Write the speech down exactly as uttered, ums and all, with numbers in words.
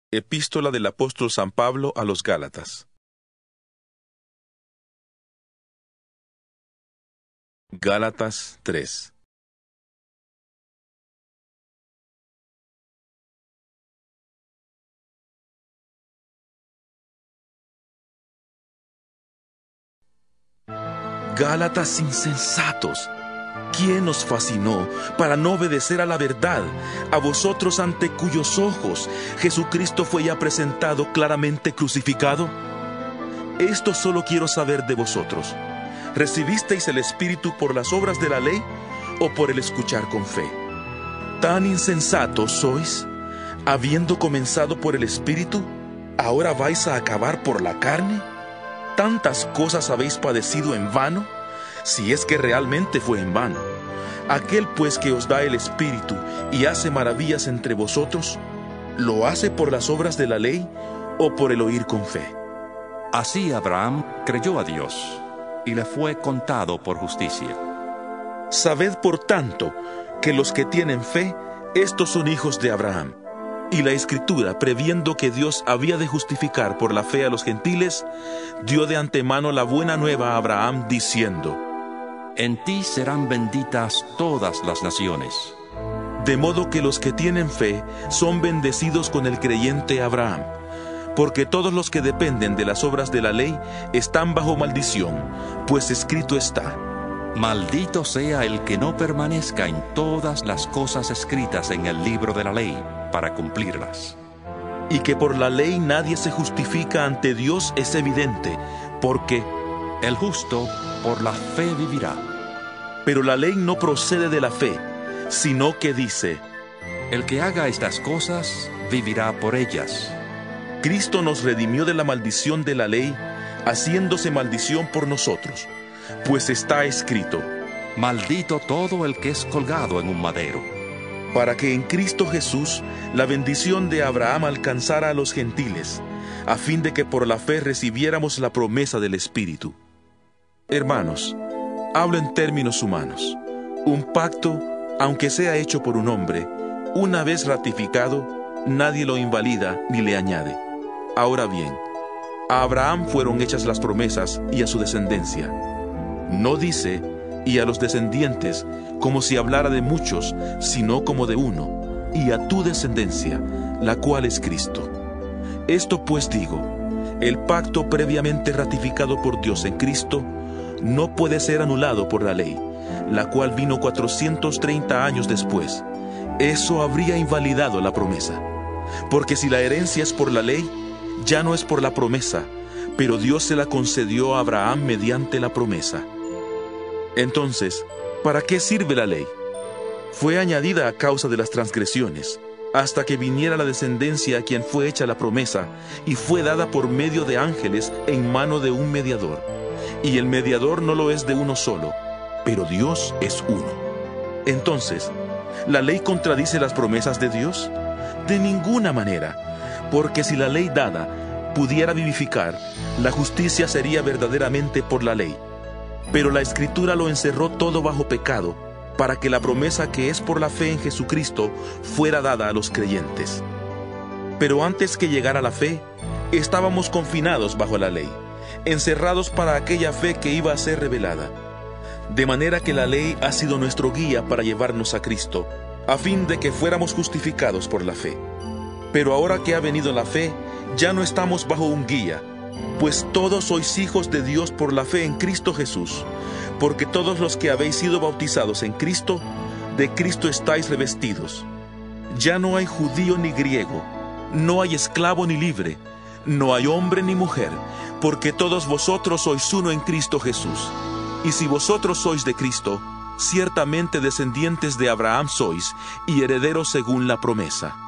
Epístola del apóstol San Pablo a los Gálatas. Gálatas tres. Gálatas insensatos, ¿quién os fascinó para no obedecer a la verdad, a vosotros ante cuyos ojos Jesucristo fue ya presentado claramente crucificado? Esto solo quiero saber de vosotros. ¿Recibisteis el Espíritu por las obras de la ley o por el escuchar con fe? ¿Tan insensatos sois? Habiendo comenzado por el Espíritu, ¿ahora vais a acabar por la carne? ¿Tantas cosas habéis padecido en vano? Si es que realmente fue en vano. Aquel pues que os da el Espíritu y hace maravillas entre vosotros, ¿lo hace por las obras de la ley o por el oír con fe? Así Abraham creyó a Dios, y le fue contado por justicia. Sabed por tanto que los que tienen fe, estos son hijos de Abraham. Y la Escritura, previendo que Dios había de justificar por la fe a los gentiles, dio de antemano la buena nueva a Abraham, diciendo: En ti serán benditas todas las naciones. De modo que los que tienen fe son bendecidos con el creyente Abraham. Porque todos los que dependen de las obras de la ley están bajo maldición, pues escrito está: Maldito sea el que no permanezca en todas las cosas escritas en el libro de la ley, para cumplirlas. Y que por la ley nadie se justifica ante Dios es evidente, porque el justo por la fe vivirá. Pero la ley no procede de la fe, sino que dice: El que haga estas cosas vivirá por ellas. Cristo nos redimió de la maldición de la ley, haciéndose maldición por nosotros, pues está escrito: Maldito todo el que es colgado en un madero. Para que en Cristo Jesús la bendición de Abraham alcanzara a los gentiles, a fin de que por la fe recibiéramos la promesa del Espíritu. Hermanos, hablo en términos humanos. Un pacto, aunque sea hecho por un hombre, una vez ratificado, nadie lo invalida ni le añade. Ahora bien, a Abraham fueron hechas las promesas y a su descendencia. No dice: y a los descendientes, como si hablara de muchos, sino como de uno, y a tu descendencia, la cual es Cristo. Esto pues digo: el pacto previamente ratificado por Dios en Cristo no puede ser anulado por la ley, la cual vino cuatrocientos treinta años después. Eso habría invalidado la promesa. Porque si la herencia es por la ley, ya no es por la promesa, pero Dios se la concedió a Abraham mediante la promesa. Entonces, ¿para qué sirve la ley? Fue añadida a causa de las transgresiones, hasta que viniera la descendencia a quien fue hecha la promesa, y fue dada por medio de ángeles en mano de un mediador. Y el mediador no lo es de uno solo, pero Dios es uno. Entonces, ¿la ley contradice las promesas de Dios? De ninguna manera, porque si la ley dada pudiera vivificar, la justicia sería verdaderamente por la ley. Pero la Escritura lo encerró todo bajo pecado, para que la promesa que es por la fe en Jesucristo fuera dada a los creyentes. Pero antes que llegara la fe, estábamos confinados bajo la ley, encerrados para aquella fe que iba a ser revelada. De manera que la ley ha sido nuestro guía para llevarnos a Cristo, a fin de que fuéramos justificados por la fe. Pero ahora que ha venido la fe, ya no estamos bajo un guía, pues todos sois hijos de Dios por la fe en Cristo Jesús, porque todos los que habéis sido bautizados en Cristo, de Cristo estáis revestidos. Ya no hay judío ni griego, no hay esclavo ni libre, no hay hombre ni mujer, porque todos vosotros sois uno en Cristo Jesús. Y si vosotros sois de Cristo, ciertamente descendientes de Abraham sois, y herederos según la promesa.